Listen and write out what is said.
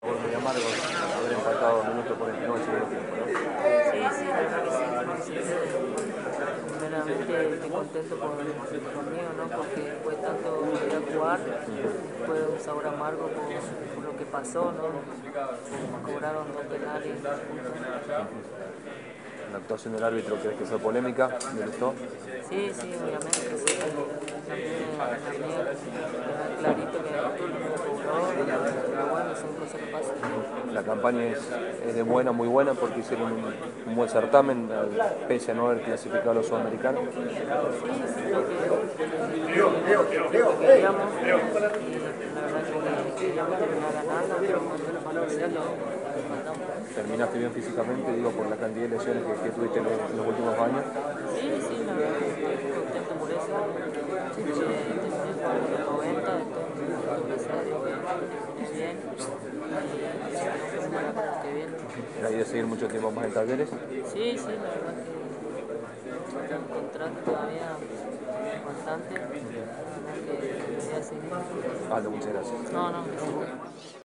Fue muy amargo haber empatado minuto 49 del segundo tiempo, ¿no? Sí, la verdad que sí. Primeramente estoy contento conmigo, ¿no? Porque después de tanto volver a jugar, después de un sabor amargo por lo que pasó, ¿no? Nos cobraron 2 penales justo. La actuación del árbitro, ¿crees que fue polémica? ¿Le gustó? Sí, obviamente que sí. También en la mía queda clarito que cobró, pero bueno, son cosas que pasan. La campaña es de buena, muy buena, porque hicieron un buen certamen, pese a no haber clasificado a los sudamericanos. Sí, lo que queríamos y la verdad que queríamos terminar ganando, pero bueno, para hacerlo, faltamos. ¿Terminaste bien físicamente, digo, por la cantidad de lesiones que tuviste en los últimos años? Sí, la verdad que estoy contento por eso. Terminé jugando los 90, entonces gracias a Dios que terminé bien y esperemos que para que esté bien. ¿La idea es seguir mucho tiempo más en Talleres? Sí, la verdad que falta el contrato todavía bastante, la verdad que voy a seguir. Aldo, muchas gracias. No, gracias.